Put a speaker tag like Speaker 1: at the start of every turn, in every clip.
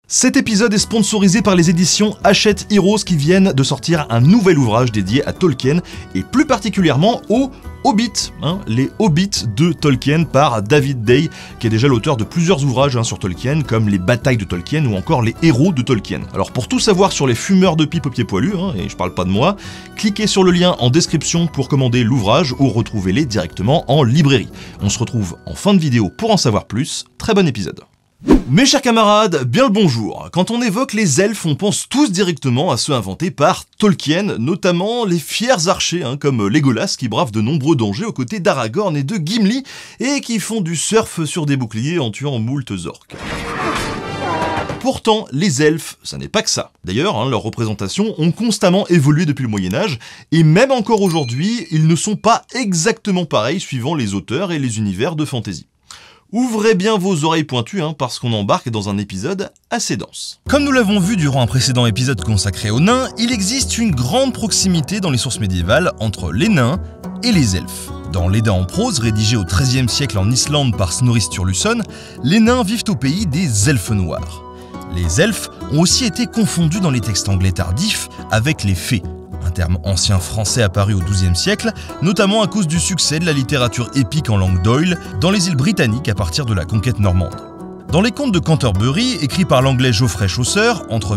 Speaker 1: Cet épisode est sponsorisé par les éditions Hachette Heroes qui viennent de sortir un nouvel ouvrage dédié à Tolkien et plus particulièrement aux Hobbits, les Hobbits de Tolkien par David Day, qui est déjà l'auteur de plusieurs ouvrages sur Tolkien, comme les batailles de Tolkien ou encore les héros de Tolkien. Alors pour tout savoir sur les fumeurs de pipe aux pieds poilus, et je parle pas de moi, cliquez sur le lien en description pour commander l'ouvrage ou retrouvez-les directement en librairie. On se retrouve en fin de vidéo pour en savoir plus, très bon épisode. Mes chers camarades, bien le bonjour. Quand on évoque les elfes, on pense tous directement à ceux inventés par Tolkien, notamment les fiers archers, comme Legolas qui bravent de nombreux dangers aux côtés d'Aragorn et de Gimli, et qui font du surf sur des boucliers en tuant moultes orques. Pourtant, les elfes, ça n'est pas que ça. D'ailleurs, leurs représentations ont constamment évolué depuis le Moyen-Âge, et même encore aujourd'hui, ils ne sont pas exactement pareils suivant les auteurs et les univers de fantasy. Ouvrez bien vos oreilles pointues parce qu'on embarque dans un épisode assez dense. Comme nous l'avons vu durant un précédent épisode consacré aux nains, il existe une grande proximité dans les sources médiévales entre les nains et les elfes. Dans l'Edda en prose, rédigé au XIIIe siècle en Islande par Snorri Sturluson, les nains vivent au pays des elfes noirs. Les elfes ont aussi été confondus dans les textes anglais tardifs avec les fées, un terme ancien français apparu au XIIe siècle, notamment à cause du succès de la littérature épique en langue d'Oïl dans les îles britanniques à partir de la conquête normande. Dans les contes de Canterbury, écrits par l'anglais Geoffrey Chaucer entre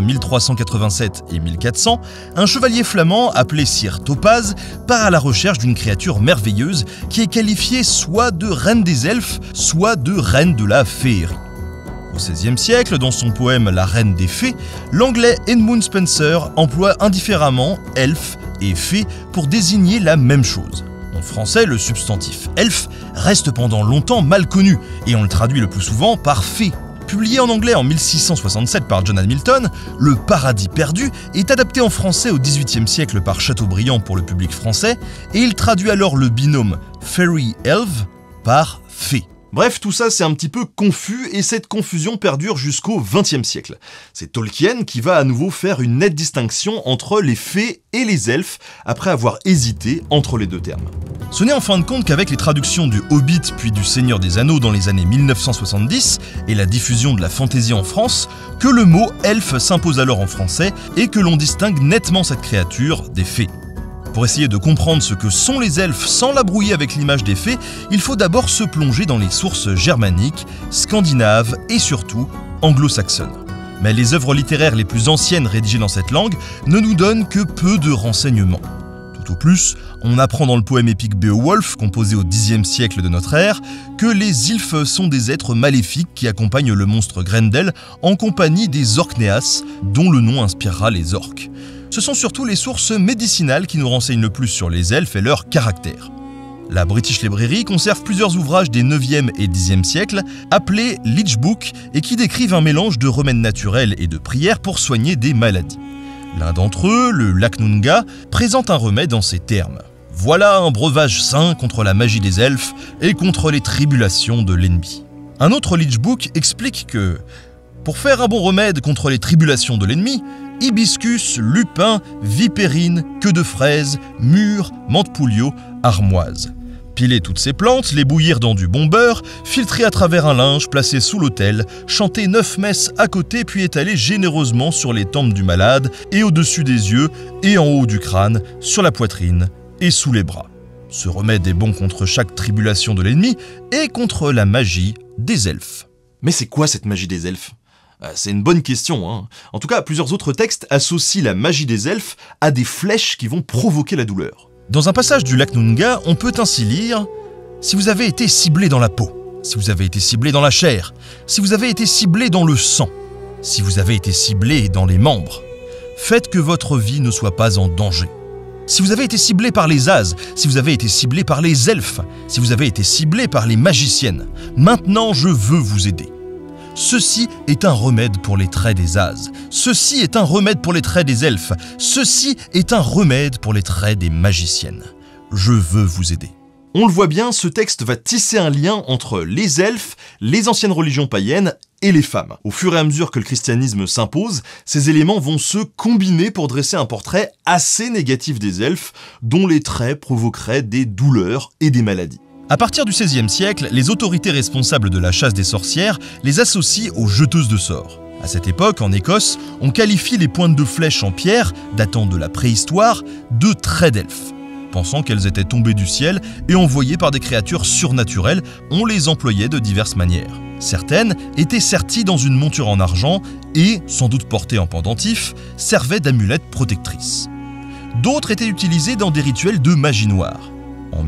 Speaker 1: 1387 et 1400, un chevalier flamand appelé Sir Topaz part à la recherche d'une créature merveilleuse qui est qualifiée soit de reine des elfes, soit de reine de la féerie. Au XVIe siècle, dans son poème La Reine des Fées, l'anglais Edmund Spenser emploie indifféremment elfe et fée pour désigner la même chose. En français, le substantif elfe reste pendant longtemps mal connu et on le traduit le plus souvent par fée. Publié en anglais en 1667 par John Hamilton, Le Paradis perdu est adapté en français au XVIIIe siècle par Chateaubriand pour le public français et il traduit alors le binôme fairy-elf par fée. Bref, tout ça c'est un petit peu confus et cette confusion perdure jusqu'au XXe siècle. C'est Tolkien qui va à nouveau faire une nette distinction entre les fées et les elfes après avoir hésité entre les deux termes. Ce n'est en fin de compte qu'avec les traductions du Hobbit puis du Seigneur des Anneaux dans les années 1970 et la diffusion de la fantasy en France que le mot elfe s'impose alors en français et que l'on distingue nettement cette créature des fées. Pour essayer de comprendre ce que sont les elfes sans la brouiller avec l'image des fées, il faut d'abord se plonger dans les sources germaniques, scandinaves et surtout anglo-saxonnes. Mais les œuvres littéraires les plus anciennes rédigées dans cette langue ne nous donnent que peu de renseignements. Tout au plus, on apprend dans le poème épique Beowulf, composé au Xe siècle de notre ère, que les Ylfes sont des êtres maléfiques qui accompagnent le monstre Grendel en compagnie des Orkneas, dont le nom inspirera les orques. Ce sont surtout les sources médicinales qui nous renseignent le plus sur les elfes et leur caractère. La British Library conserve plusieurs ouvrages des 9e et 10e siècles appelés Lich Book et qui décrivent un mélange de remèdes naturels et de prières pour soigner des maladies. L'un d'entre eux, le Lacnunga, présente un remède en ces termes. Voilà un breuvage sain contre la magie des elfes et contre les tribulations de l'ennemi. Un autre Lich Book explique que, pour faire un bon remède contre les tribulations de l'ennemi, hibiscus, lupin, vipérine, queue de fraise, mûre, menthe pouliot, armoise. Piler toutes ces plantes, les bouillir dans du bon beurre, filtrer à travers un linge placé sous l'autel, chanter 9 messes à côté puis étaler généreusement sur les tempes du malade et au-dessus des yeux et en haut du crâne, sur la poitrine et sous les bras. Ce remède est bon contre chaque tribulation de l'ennemi et contre la magie des elfes. Mais c'est quoi cette magie des elfes ? C'est une bonne question. En tout cas, plusieurs autres textes associent la magie des elfes à des flèches qui vont provoquer la douleur. Dans un passage du Lacnunga, on peut ainsi lire « Si vous avez été ciblé dans la peau, si vous avez été ciblé dans la chair, si vous avez été ciblé dans le sang, si vous avez été ciblé dans les membres, faites que votre vie ne soit pas en danger. Si vous avez été ciblé par les As, si vous avez été ciblé par les elfes, si vous avez été ciblé par les magiciennes, maintenant je veux vous aider. Ceci est un remède pour les traits des As. Ceci est un remède pour les traits des elfes. Ceci est un remède pour les traits des magiciennes. Je veux vous aider. » On le voit bien, ce texte va tisser un lien entre les elfes, les anciennes religions païennes et les femmes. Au fur et à mesure que le christianisme s'impose, ces éléments vont se combiner pour dresser un portrait assez négatif des elfes, dont les traits provoqueraient des douleurs et des maladies. À partir du XVIe siècle, les autorités responsables de la chasse des sorcières les associent aux jeteuses de sorts.
Speaker 2: À cette époque, en Écosse, on qualifie les pointes de flèches en pierre, datant de la préhistoire, de traits d'elfes. Pensant qu'elles étaient tombées du ciel et envoyées par des créatures surnaturelles, on les employait de diverses manières. Certaines étaient serties dans une monture en argent et, sans doute portées en pendentif, servaient d'amulettes protectrices. D'autres étaient utilisées dans des rituels de magie noire. En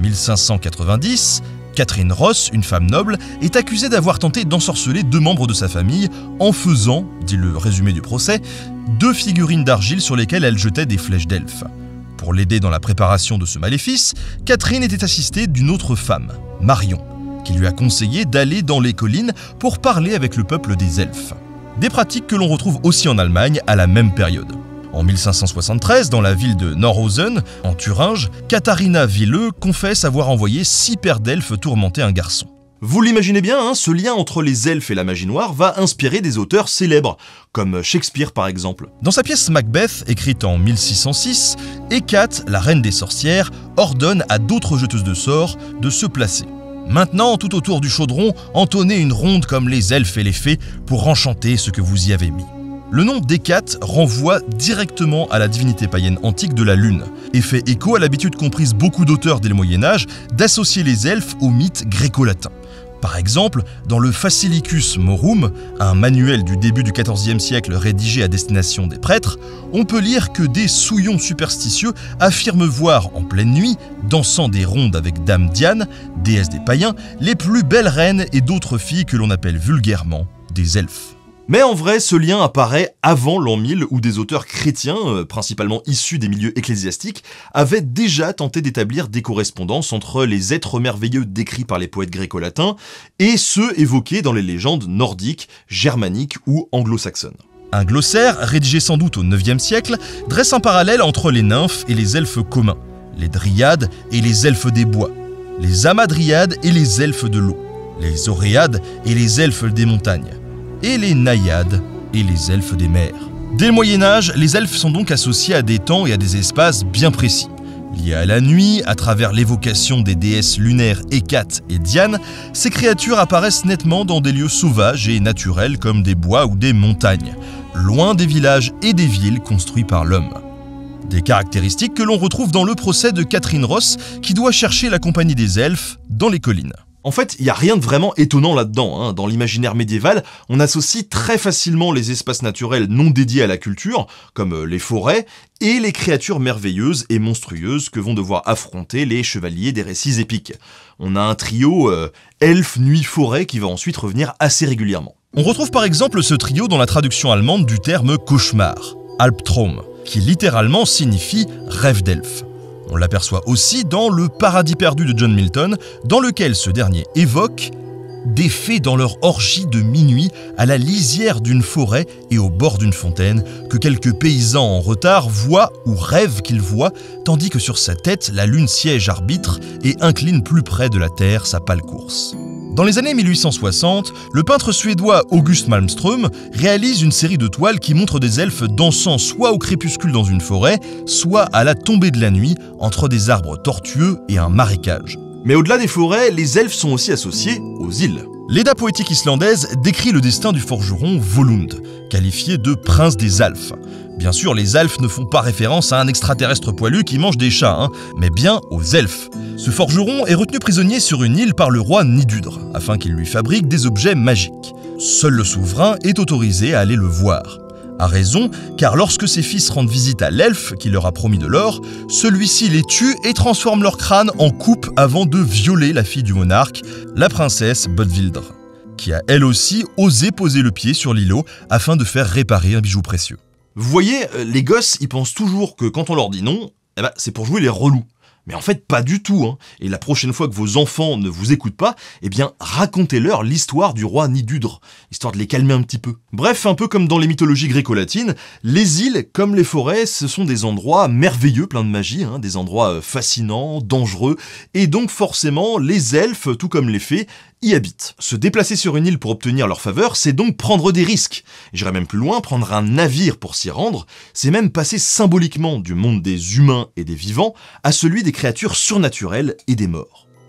Speaker 2: 1590, Catherine Ross, une femme noble, est accusée d'avoir tenté d'ensorceler 2 membres de sa famille en faisant, dit le résumé du procès, 2 figurines d'argile sur lesquelles elle jetait des flèches d'elfes. Pour l'aider dans la préparation de ce maléfice, Catherine était assistée d'une autre femme, Marion, qui lui a conseillé d'aller dans les collines pour parler avec le peuple des elfes. Des pratiques que l'on retrouve aussi en Allemagne à la même période. En 1573, dans la ville de Norhausen, en Thuringe, Katharina Wielle confesse avoir envoyé 6 paires d'elfes tourmenter un garçon.
Speaker 1: Vous l'imaginez bien, hein, ce lien entre les elfes et la magie noire va inspirer des auteurs célèbres, comme Shakespeare par exemple.
Speaker 2: Dans sa pièce Macbeth, écrite en 1606, Hécate, la reine des sorcières, ordonne à d'autres jeteuses de sorts de se placer. Maintenant, tout autour du chaudron, entonnez une ronde comme les elfes et les fées pour enchanter ce que vous y avez mis. Le nom d'Hécate renvoie directement à la divinité païenne antique de la lune et fait écho à l'habitude qu'ont prise beaucoup d'auteurs dès le Moyen-Âge d'associer les elfes aux mythes gréco-latins. Par exemple, dans le Facilicus Morum, un manuel du début du XIVe siècle rédigé à destination des prêtres, on peut lire que des souillons superstitieux affirment voir en pleine nuit, dansant des rondes avec Dame Diane, déesse des païens, les plus belles reines et d'autres filles que l'on appelle vulgairement des elfes.
Speaker 1: Mais en vrai, ce lien apparaît avant l'an 1000 où des auteurs chrétiens, principalement issus des milieux ecclésiastiques, avaient déjà tenté d'établir des correspondances entre les êtres merveilleux décrits par les poètes gréco-latins et ceux évoqués dans les légendes nordiques, germaniques ou anglo-saxonnes.
Speaker 2: Un glossaire, rédigé sans doute au IXe siècle, dresse un parallèle entre les nymphes et les elfes communs, les dryades et les elfes des bois, les amadryades et les elfes de l'eau, les oréades et les elfes des montagnes, et les naïades et les elfes des mers. Dès le Moyen-Âge, les elfes sont donc associés à des temps et à des espaces bien précis. Liés à la nuit, à travers l'évocation des déesses lunaires Hécate et Diane, ces créatures apparaissent nettement dans des lieux sauvages et naturels comme des bois ou des montagnes, loin des villages et des villes construits par l'homme. Des caractéristiques que l'on retrouve dans le procès de Catherine Ross qui doit chercher la compagnie des elfes dans les collines.
Speaker 1: En fait, il n'y a rien de vraiment étonnant là-dedans, hein. Dans l'imaginaire médiéval, on associe très facilement les espaces naturels non dédiés à la culture, comme les forêts, et les créatures merveilleuses et monstrueuses que vont devoir affronter les chevaliers des récits épiques. On a un trio elfe, nuit, forêt qui va ensuite revenir assez régulièrement.
Speaker 2: On retrouve par exemple ce trio dans la traduction allemande du terme cauchemar, Albtraum, qui littéralement signifie rêve d'elfe. On l'aperçoit aussi dans Le Paradis perdu de John Milton, dans lequel ce dernier évoque des fées dans leur orgie de minuit à la lisière d'une forêt et au bord d'une fontaine que quelques paysans en retard voient ou rêvent qu'ils voient, tandis que sur sa tête la lune siège arbitre et incline plus près de la terre sa pâle course. Dans les années 1860, le peintre suédois August Malmström réalise une série de toiles qui montrent des elfes dansant soit au crépuscule dans une forêt, soit à la tombée de la nuit entre des arbres tortueux et un marécage.
Speaker 1: Mais au-delà des forêts, les elfes sont aussi associés aux îles.
Speaker 2: L'Edda poétique islandaise décrit le destin du forgeron Volund, qualifié de prince des Alphes. Bien sûr, les Alphes ne font pas référence à un extraterrestre poilu qui mange des chats, mais bien aux elfes. Ce forgeron est retenu prisonnier sur une île par le roi Nidudr, afin qu'il lui fabrique des objets magiques. Seul le souverain est autorisé à aller le voir. A raison, car lorsque ses fils rendent visite à l'elfe qui leur a promis de l'or, celui-ci les tue et transforme leur crâne en coupe avant de violer la fille du monarque, la princesse Bodvildr, qui a elle aussi osé poser le pied sur l'îlot afin de faire réparer un bijou précieux.
Speaker 1: Vous voyez, les gosses, ils pensent toujours que quand on leur dit non, c'est pour jouer les relous. Mais en fait, pas du tout, hein. Et la prochaine fois que vos enfants ne vous écoutent pas, racontez-leur l'histoire du roi Nidudr, histoire de les calmer un petit peu. Bref, un peu comme dans les mythologies gréco-latines, les îles, comme les forêts, ce sont des endroits merveilleux, pleins de magie, hein, des endroits fascinants, dangereux, et donc forcément, les elfes, tout comme les fées, y habitent. Se déplacer sur une île pour obtenir leur faveur, c'est donc prendre des risques. J'irais même plus loin, prendre un navire pour s'y rendre, c'est même passer symboliquement du monde des humains et des vivants à celui des créatures surnaturelles et des morts.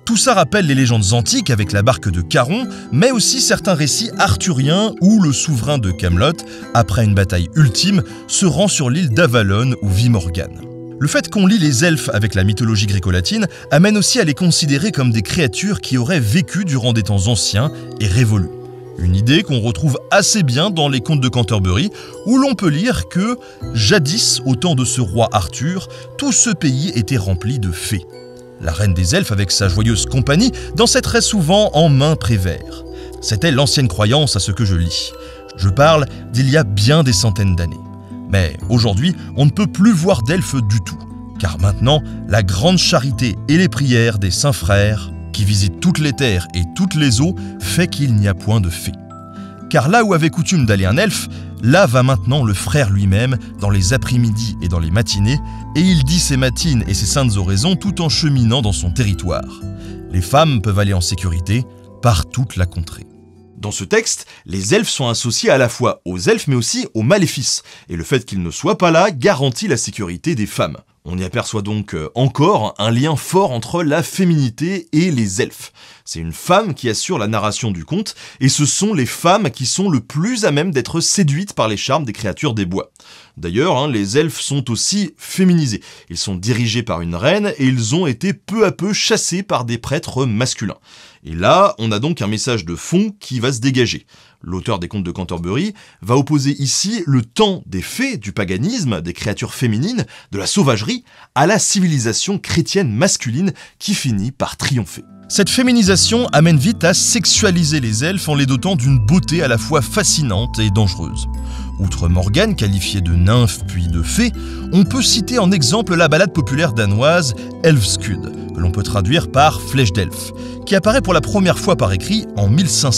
Speaker 2: Tout ça rappelle les légendes antiques avec la barque de Charon, mais aussi certains récits arthuriens où le souverain de Camelot, après une bataille ultime, se rend sur l'île d'Avalon où vit Morgane. Le fait qu'on lie les elfes avec la mythologie gréco-latine amène aussi à les considérer comme des créatures qui auraient vécu durant des temps anciens et révolus. Une idée qu'on retrouve assez bien dans les contes de Canterbury, où l'on peut lire que, jadis, au temps de ce roi Arthur, tout ce pays était rempli de fées. La reine des elfes, avec sa joyeuse compagnie, dansait très souvent en main prévert. C'était l'ancienne croyance à ce que je lis. Je parle d'il y a bien des centaines d'années. Mais aujourd'hui, on ne peut plus voir d'elfes du tout, car maintenant, la grande charité et les prières des saints frères, qui visitent toutes les terres et toutes les eaux, fait qu'il n'y a point de fées. Car là où avait coutume d'aller un elfe, là va maintenant le frère lui-même, dans les après-midi et dans les matinées, et il dit ses matines et ses saintes oraisons tout en cheminant dans son territoire. Les femmes peuvent aller en sécurité par toute la contrée.
Speaker 1: Dans ce texte, les elfes sont associés à la fois aux elfes mais aussi aux maléfices, et le fait qu'ils ne soient pas là garantit la sécurité des femmes. On y aperçoit donc encore un lien fort entre la féminité et les elfes. C'est une femme qui assure la narration du conte, et ce sont les femmes qui sont le plus à même d'être séduites par les charmes des créatures des bois. D'ailleurs, les elfes sont aussi féminisés. Ils sont dirigés par une reine, et ils ont été peu à peu chassés par des prêtres masculins. Et là, on a donc un message de fond qui va se dégager. L'auteur des contes de Canterbury va opposer ici le temps des fées, du paganisme, des créatures féminines, de la sauvagerie, à la civilisation chrétienne masculine qui finit par triompher.
Speaker 2: Cette féminisation amène vite à sexualiser les elfes en les dotant d'une beauté à la fois fascinante et dangereuse. Outre Morgane, qualifiée de nymphe puis de fée, on peut citer en exemple la ballade populaire danoise Elfskud, que l'on peut traduire par Flèche d'elfe, qui apparaît pour la première fois par écrit en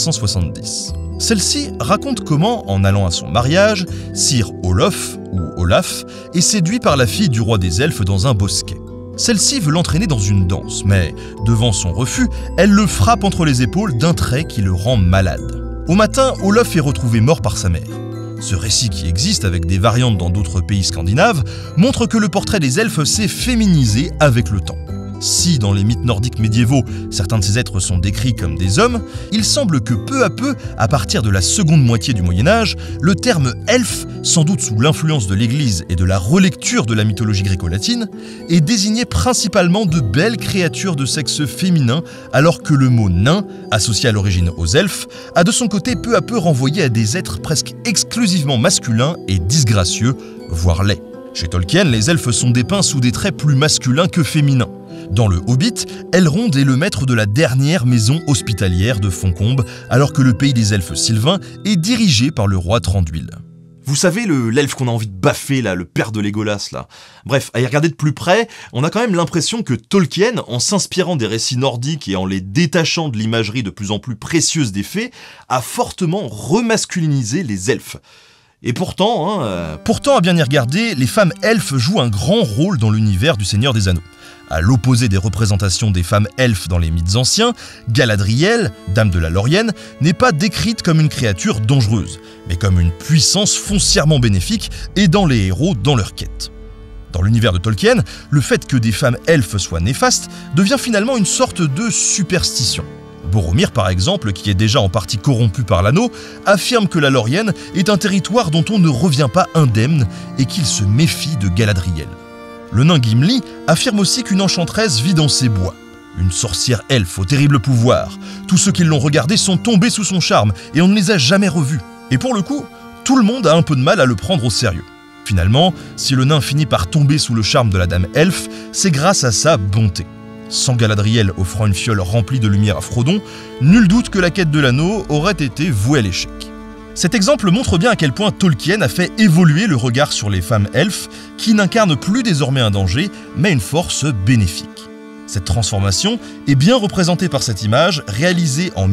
Speaker 2: 1570. Celle-ci raconte comment, en allant à son mariage, Sir Olof, ou Olaf, est séduit par la fille du roi des elfes dans un bosquet. Celle-ci veut l'entraîner dans une danse, mais, devant son refus, elle le frappe entre les épaules d'un trait qui le rend malade. Au matin, Olof est retrouvé mort par sa mère. Ce récit, qui existe avec des variantes dans d'autres pays scandinaves, montre que le portrait des elfes s'est féminisé avec le temps. Si, dans les mythes nordiques médiévaux, certains de ces êtres sont décrits comme des hommes, il semble que peu à peu, à partir de la seconde moitié du Moyen-Âge, le terme « elfe », sans doute sous l'influence de l'Église et de la relecture de la mythologie gréco-latine, est désigné principalement de belles créatures de sexe féminin, alors que le mot « nain », associé à l'origine aux elfes, a de son côté peu à peu renvoyé à des êtres presque exclusivement masculins et disgracieux, voire laids. Chez Tolkien, les elfes sont dépeints sous des traits plus masculins que féminins. Dans le Hobbit, Elrond est le maître de la dernière maison hospitalière de Foncombe, alors que le pays des elfes sylvains est dirigé par le roi Thranduil.
Speaker 1: Vous savez, l'elfe qu'on a envie de baffer, là, le père de Légolas, là. Bref, à y regarder de plus près, on a quand même l'impression que Tolkien, en s'inspirant des récits nordiques et en les détachant de l'imagerie de plus en plus précieuse des fées, a fortement remasculinisé les elfes. Et pourtant,
Speaker 2: à bien y regarder, les femmes elfes jouent un grand rôle dans l'univers du Seigneur des Anneaux. À l'opposé des représentations des femmes elfes dans les mythes anciens, Galadriel, dame de la Laurienne, n'est pas décrite comme une créature dangereuse, mais comme une puissance foncièrement bénéfique aidant les héros dans leur quête. Dans l'univers de Tolkien, le fait que des femmes elfes soient néfastes devient finalement une sorte de superstition. Boromir, par exemple, qui est déjà en partie corrompu par l'anneau, affirme que la Laurienne est un territoire dont on ne revient pas indemne et qu'il se méfie de Galadriel. Le nain Gimli affirme aussi qu'une enchanteresse vit dans ces bois. Une sorcière elfe au terrible pouvoir. Tous ceux qui l'ont regardée sont tombés sous son charme et on ne les a jamais revus. Et pour le coup, tout le monde a un peu de mal à le prendre au sérieux. Finalement, si le nain finit par tomber sous le charme de la dame elfe, c'est grâce à sa bonté. Sans Galadriel offrant une fiole remplie de lumière à Frodon, nul doute que la quête de l'anneau aurait été vouée à l'échec. Cet exemple montre bien à quel point Tolkien a fait évoluer le regard sur les femmes elfes, qui n'incarnent plus désormais un danger, mais une force bénéfique. Cette transformation est bien représentée par cette image, réalisée en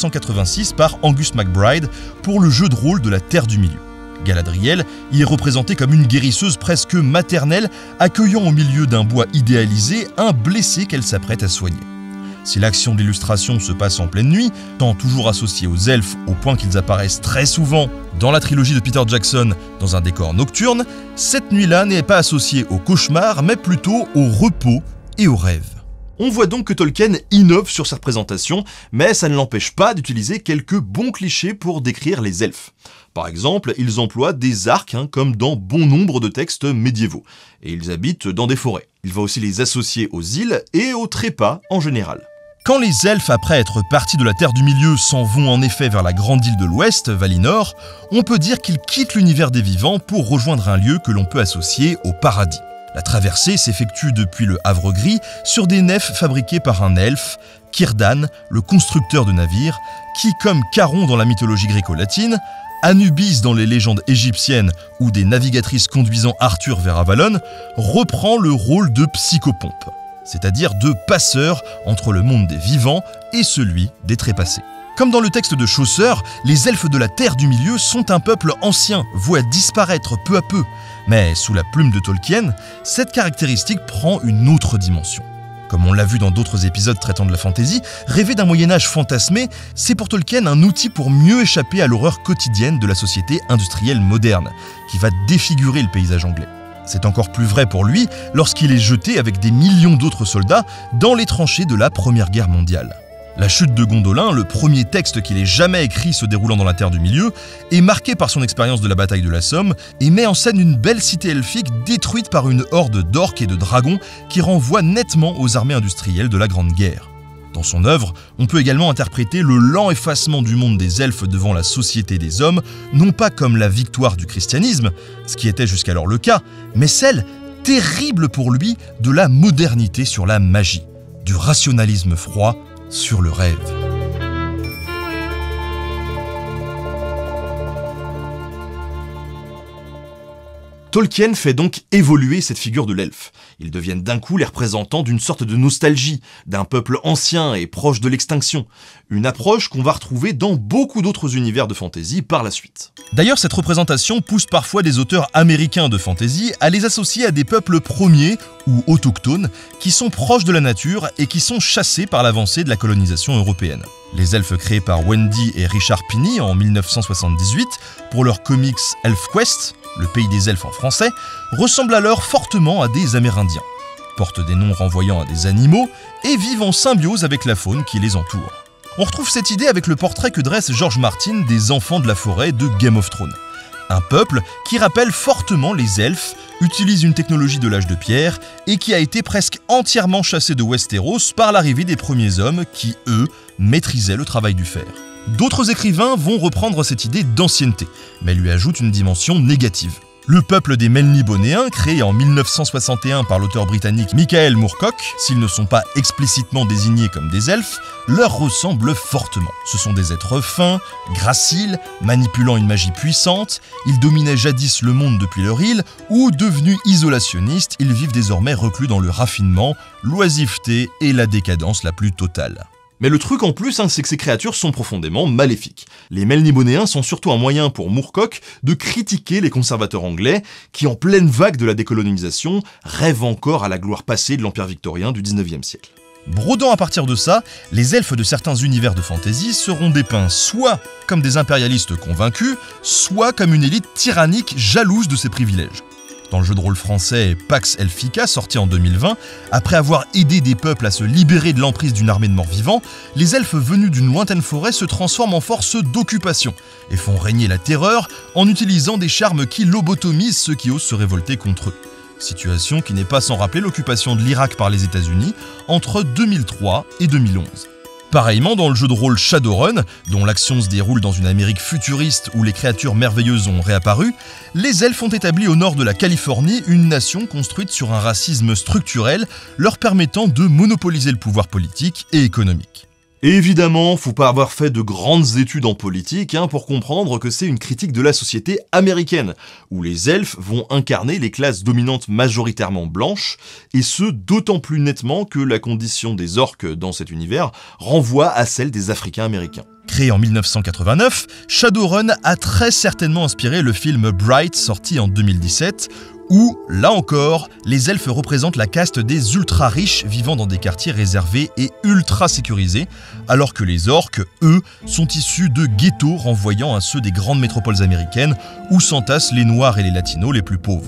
Speaker 2: 1986 par Angus MacBride pour le jeu de rôle de la Terre du Milieu. Galadriel y est représentée comme une guérisseuse presque maternelle, accueillant au milieu d'un bois idéalisé un blessé qu'elle s'apprête à soigner. Si l'action de l'illustration se passe en pleine nuit, tant toujours associée aux elfes au point qu'ils apparaissent très souvent dans la trilogie de Peter Jackson dans un décor nocturne, cette nuit-là n'est pas associée au cauchemar mais plutôt au repos et au rêve.
Speaker 1: On voit donc que Tolkien innove sur sa représentation, mais ça ne l'empêche pas d'utiliser quelques bons clichés pour décrire les elfes. Par exemple, ils emploient des arcs, comme dans bon nombre de textes médiévaux, et ils habitent dans des forêts. Il va aussi les associer aux îles et aux trépas en général.
Speaker 2: Quand les elfes, après être partis de la Terre du Milieu, s'en vont en effet vers la grande île de l'Ouest, Valinor, on peut dire qu'ils quittent l'univers des vivants pour rejoindre un lieu que l'on peut associer au paradis. La traversée s'effectue depuis le Havre Gris sur des nefs fabriquées par un elfe, Círdan, le constructeur de navires, qui, comme Charon dans la mythologie gréco-latine, Anubis dans les légendes égyptiennes ou des navigatrices conduisant Arthur vers Avalon, reprend le rôle de psychopompe, c'est-à-dire de passeur entre le monde des vivants et celui des trépassés. Comme dans le texte de Chaucer, les elfes de la Terre du Milieu sont un peuple ancien, voué à disparaître peu à peu. Mais sous la plume de Tolkien, cette caractéristique prend une autre dimension. Comme on l'a vu dans d'autres épisodes traitant de la fantasy, rêver d'un Moyen-Âge fantasmé, c'est pour Tolkien un outil pour mieux échapper à l'horreur quotidienne de la société industrielle moderne, qui va défigurer le paysage anglais. C'est encore plus vrai pour lui lorsqu'il est jeté avec des millions d'autres soldats dans les tranchées de la Première Guerre mondiale. La chute de Gondolin, le premier texte qu'il ait jamais écrit se déroulant dans la Terre du Milieu, est marqué par son expérience de la bataille de la Somme et met en scène une belle cité elfique détruite par une horde d'orques et de dragons qui renvoie nettement aux armées industrielles de la Grande Guerre. Dans son œuvre, on peut également interpréter le lent effacement du monde des elfes devant la société des hommes, non pas comme la victoire du christianisme, ce qui était jusqu'alors le cas, mais celle, terrible pour lui, de la modernité sur la magie, du rationalisme froid sur le rêve.
Speaker 1: Tolkien fait donc évoluer cette figure de l'elfe. Ils deviennent d'un coup les représentants d'une sorte de nostalgie, d'un peuple ancien et proche de l'extinction. Une approche qu'on va retrouver dans beaucoup d'autres univers de fantasy par la suite.
Speaker 2: D'ailleurs, cette représentation pousse parfois des auteurs américains de fantasy à les associer à des peuples premiers ou autochtones qui sont proches de la nature et qui sont chassés par l'avancée de la colonisation européenne. Les elfes créés par Wendy et Richard Pini en 1978 pour leur comics ElfQuest, le pays des elfes en français, ressemblent alors fortement à des Amérindiens, portent des noms renvoyant à des animaux et vivent en symbiose avec la faune qui les entoure. On retrouve cette idée avec le portrait que dresse George Martin des enfants de la forêt de Game of Thrones. Un peuple qui rappelle fortement les elfes, utilise une technologie de l'âge de pierre et qui a été presque entièrement chassé de Westeros par l'arrivée des premiers hommes qui, eux, maîtrisaient le travail du fer. D'autres écrivains vont reprendre cette idée d'ancienneté, mais lui ajoutent une dimension négative. Le peuple des Melnibonéens, créé en 1961 par l'auteur britannique Michael Moorcock, s'ils ne sont pas explicitement désignés comme des elfes, leur ressemblent fortement. Ce sont des êtres fins, graciles, manipulant une magie puissante, ils dominaient jadis le monde depuis leur île, ou devenus isolationnistes, ils vivent désormais reclus dans le raffinement, l'oisiveté et la décadence la plus totale.
Speaker 1: Mais le truc en plus, c'est que ces créatures sont profondément maléfiques. Les Melnibonéens sont surtout un moyen pour Moorcock de critiquer les conservateurs anglais qui, en pleine vague de la décolonisation, rêvent encore à la gloire passée de l'Empire victorien du 19e siècle.
Speaker 2: Brodant à partir de ça, les elfes de certains univers de fantasy seront dépeints soit comme des impérialistes convaincus, soit comme une élite tyrannique jalouse de ses privilèges. Dans le jeu de rôle français Pax Elfica, sorti en 2020, après avoir aidé des peuples à se libérer de l'emprise d'une armée de morts-vivants, les elfes venus d'une lointaine forêt se transforment en force d'occupation et font régner la terreur en utilisant des charmes qui lobotomisent ceux qui osent se révolter contre eux. Situation qui n'est pas sans rappeler l'occupation de l'Irak par les États-Unis entre 2003 et 2011. Pareillement, dans le jeu de rôle Shadowrun, dont l'action se déroule dans une Amérique futuriste où les créatures merveilleuses ont réapparu, les elfes ont établi au nord de la Californie une nation construite sur un racisme structurel leur permettant de monopoliser le pouvoir politique et économique.
Speaker 1: Et évidemment, faut pas avoir fait de grandes études en politique pour comprendre que c'est une critique de la société américaine, où les elfes vont incarner les classes dominantes majoritairement blanches, et ce d'autant plus nettement que la condition des orques dans cet univers renvoie à celle des Africains américains.
Speaker 2: Créé en 1989, Shadowrun a très certainement inspiré le film Bright sorti en 2017, où, là encore, les elfes représentent la caste des ultra-riches vivant dans des quartiers réservés et ultra sécurisés, alors que les orques, eux, sont issus de ghettos renvoyant à ceux des grandes métropoles américaines où s'entassent les noirs et les latinos les plus pauvres.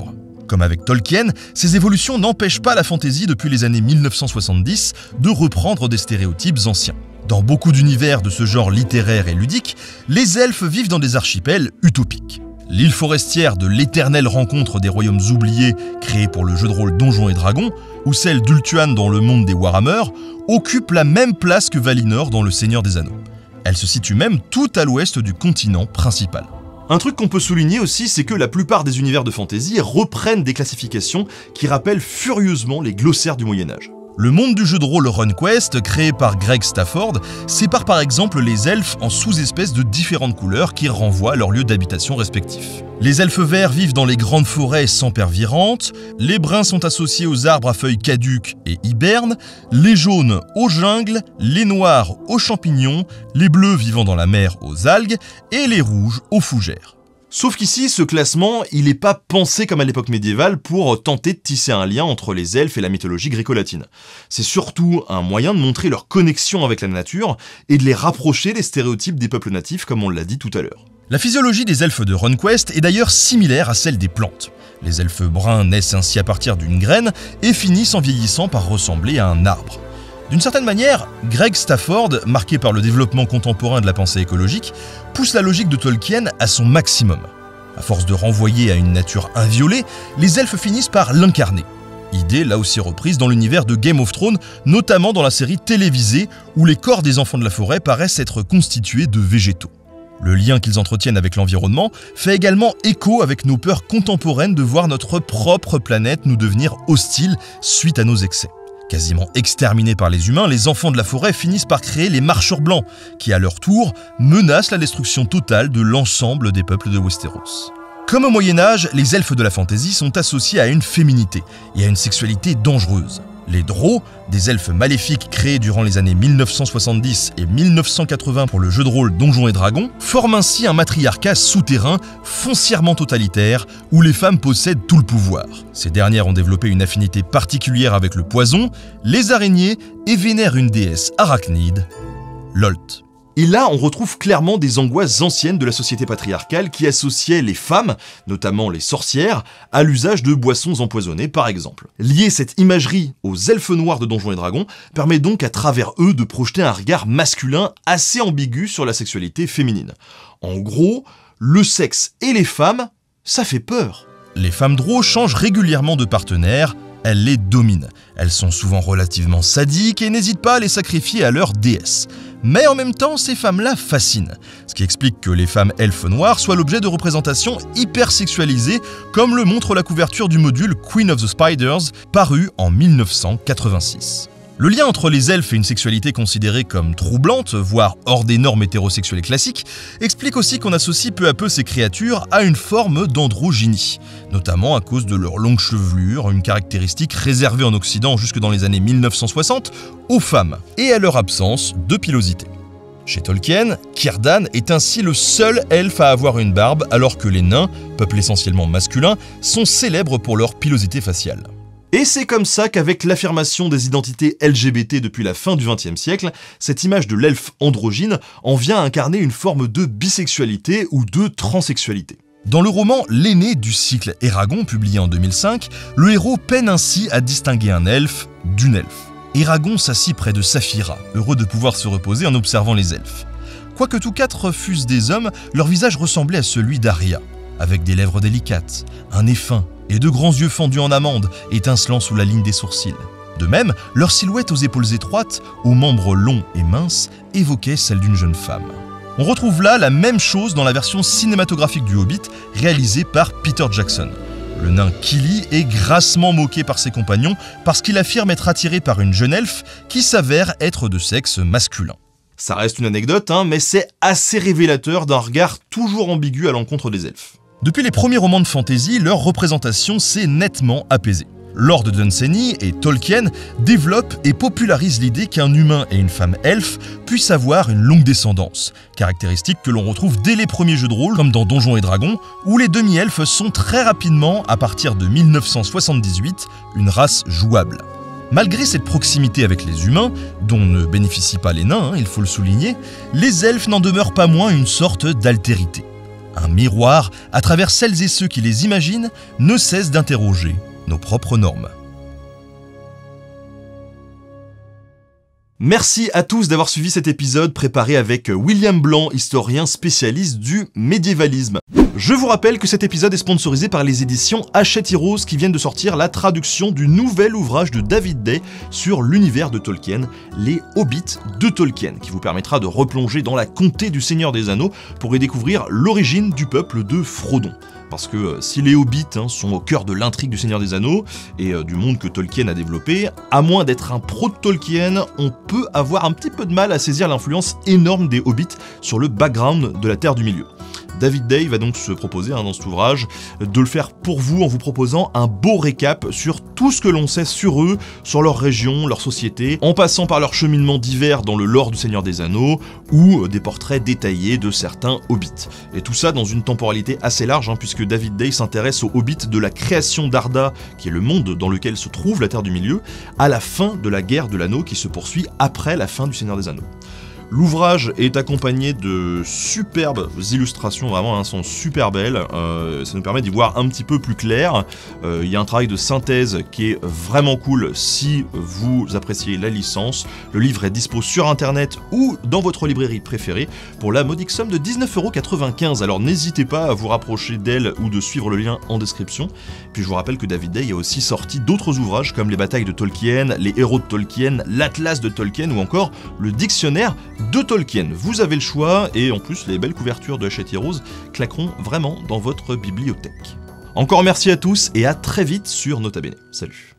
Speaker 2: Comme avec Tolkien, ces évolutions n'empêchent pas la fantasy depuis les années 1970 de reprendre des stéréotypes anciens. Dans beaucoup d'univers de ce genre littéraire et ludique, les elfes vivent dans des archipels utopiques. L'île forestière de l'éternelle rencontre des royaumes oubliés créée pour le jeu de rôle Donjons et Dragons, ou celle d'Ultuan dans le monde des Warhammer, occupent la même place que Valinor dans le Seigneur des Anneaux. Elle se situe même tout à l'ouest du continent principal.
Speaker 1: Un truc qu'on peut souligner aussi, c'est que la plupart des univers de fantasy reprennent des classifications qui rappellent furieusement les glossaires du Moyen-Âge.
Speaker 2: Le monde du jeu de rôle RunQuest, créé par Greg Stafford, sépare par exemple les elfes en sous-espèces de différentes couleurs qui renvoient à leur lieu d'habitation respectif. Les elfes verts vivent dans les grandes forêts sempervirantes, les bruns sont associés aux arbres à feuilles caduques et hibernent, les jaunes aux jungles, les noirs aux champignons, les bleus vivant dans la mer aux algues et les rouges aux fougères.
Speaker 1: Sauf qu'ici, ce classement, il n'est pas pensé comme à l'époque médiévale pour tenter de tisser un lien entre les elfes et la mythologie gréco-latine. C'est surtout un moyen de montrer leur connexion avec la nature et de les rapprocher des stéréotypes des peuples natifs, comme on l'a dit tout à l'heure.
Speaker 2: La physiologie des elfes de RunQuest est d'ailleurs similaire à celle des plantes. Les elfes bruns naissent ainsi à partir d'une graine et finissent en vieillissant par ressembler à un arbre. D'une certaine manière, Greg Stafford, marqué par le développement contemporain de la pensée écologique, pousse la logique de Tolkien à son maximum. À force de renvoyer à une nature inviolée, les elfes finissent par l'incarner. Idée là aussi reprise dans l'univers de Game of Thrones, notamment dans la série télévisée où les corps des enfants de la forêt paraissent être constitués de végétaux. Le lien qu'ils entretiennent avec l'environnement fait également écho avec nos peurs contemporaines de voir notre propre planète nous devenir hostile suite à nos excès. Quasiment exterminés par les humains, les enfants de la forêt finissent par créer les marcheurs blancs, qui à leur tour menacent la destruction totale de l'ensemble des peuples de Westeros. Comme au Moyen-Âge, les elfes de la fantasy sont associés à une féminité et à une sexualité dangereuse. Les Drow, des elfes maléfiques créés durant les années 1970 et 1980 pour le jeu de rôle Donjons et Dragons, forment ainsi un matriarcat souterrain foncièrement totalitaire où les femmes possèdent tout le pouvoir. Ces dernières ont développé une affinité particulière avec le poison, les araignées et vénèrent une déesse arachnide, Lolt.
Speaker 1: Et là, on retrouve clairement des angoisses anciennes de la société patriarcale qui associaient les femmes, notamment les sorcières, à l'usage de boissons empoisonnées par exemple. Lier cette imagerie aux elfes noirs de Donjons et Dragons permet donc à travers eux de projeter un regard masculin assez ambigu sur la sexualité féminine. En gros, le sexe et les femmes, ça fait peur.
Speaker 2: Les femmes Drow changent régulièrement de partenaire, elles les dominent. Elles sont souvent relativement sadiques et n'hésitent pas à les sacrifier à leur déesse. Mais en même temps, ces femmes-là fascinent. Ce qui explique que les femmes elfes noires soient l'objet de représentations hyper sexualisées, comme le montre la couverture du module Queen of the Spiders, paru en 1986. Le lien entre les elfes et une sexualité considérée comme troublante, voire hors des normes hétérosexuelles classiques, explique aussi qu'on associe peu à peu ces créatures à une forme d'androgynie, notamment à cause de leur longue chevelure, une caractéristique réservée en Occident jusque dans les années 1960 aux femmes, et à leur absence de pilosité. Chez Tolkien, Círdan est ainsi le seul elfe à avoir une barbe, alors que les nains, peuple essentiellement masculin, sont célèbres pour leur pilosité faciale.
Speaker 1: Et c'est comme ça qu'avec l'affirmation des identités LGBT depuis la fin du XXe siècle, cette image de l'elfe androgyne en vient à incarner une forme de bisexualité ou de transsexualité.
Speaker 2: Dans le roman L'aîné du cycle Eragon, publié en 2005, le héros peine ainsi à distinguer un elfe d'une elfe. Eragon s'assit près de Saphira, heureux de pouvoir se reposer en observant les elfes. Quoique tous quatre fussent des hommes, leur visage ressemblait à celui d'Arya, avec des lèvres délicates, un nez fin, et de grands yeux fendus en amande, étincelant sous la ligne des sourcils. De même, leur silhouette aux épaules étroites, aux membres longs et minces, évoquait celle d'une jeune femme. On retrouve là la même chose dans la version cinématographique du Hobbit, réalisée par Peter Jackson. Le nain Kili est grassement moqué par ses compagnons parce qu'il affirme être attiré par une jeune elfe qui s'avère être de sexe masculin.
Speaker 1: Ça reste une anecdote, mais c'est assez révélateur d'un regard toujours ambigu à l'encontre des elfes.
Speaker 2: Depuis les premiers romans de fantasy, leur représentation s'est nettement apaisée. Lord Dunsany et Tolkien développent et popularisent l'idée qu'un humain et une femme elfe puissent avoir une longue descendance, caractéristique que l'on retrouve dès les premiers jeux de rôle comme dans Donjons et Dragons, où les demi-elfes sont très rapidement, à partir de 1978, une race jouable. Malgré cette proximité avec les humains, dont ne bénéficient pas les nains, il faut le souligner, les elfes n'en demeurent pas moins une sorte d'altérité. un miroir à travers celles et ceux qui les imaginent ne cessent d'interroger nos propres normes.
Speaker 1: Merci à tous d'avoir suivi cet épisode préparé avec William Blanc, historien spécialiste du médiévalisme. Je vous rappelle que cet épisode est sponsorisé par les éditions Hachette Heroes qui viennent de sortir la traduction du nouvel ouvrage de David Day sur l'univers de Tolkien, Les Hobbits de Tolkien, qui vous permettra de replonger dans la comté du Seigneur des Anneaux pour y découvrir l'origine du peuple de Frodon. Parce que si les Hobbits sont au cœur de l'intrigue du Seigneur des Anneaux et du monde que Tolkien a développé, à moins d'être un pro de Tolkien, on peut avoir un petit peu de mal à saisir l'influence énorme des Hobbits sur le background de la Terre du Milieu. David Day va donc se proposer dans cet ouvrage de le faire pour vous en vous proposant un beau récap sur tout ce que l'on sait sur eux, sur leur région, leur société, en passant par leurs cheminements divers dans le lore du Seigneur des Anneaux ou des portraits détaillés de certains hobbits. Et tout ça dans une temporalité assez large puisque David Day s'intéresse aux hobbits de la création d'Arda, qui est le monde dans lequel se trouve la Terre du Milieu, à la fin de la guerre de l'Anneau qui se poursuit après la fin du Seigneur des Anneaux. L'ouvrage est accompagné de superbes illustrations, vraiment, sont super belles, ça nous permet d'y voir un petit peu plus clair. Il y a un travail de synthèse qui est vraiment cool si vous appréciez la licence. Le livre est dispo sur internet ou dans votre librairie préférée pour la modique somme de 19,95 €. Alors n'hésitez pas à vous rapprocher d'elle ou de suivre le lien en description. Puis je vous rappelle que David Day a aussi sorti d'autres ouvrages comme les batailles de Tolkien, les héros de Tolkien, l'Atlas de Tolkien ou encore le dictionnaire de Tolkien. Vous avez le choix et en plus les belles couvertures de Hachette Heroes claqueront vraiment dans votre bibliothèque. Encore merci à tous et à très vite sur Nota Bene. Salut.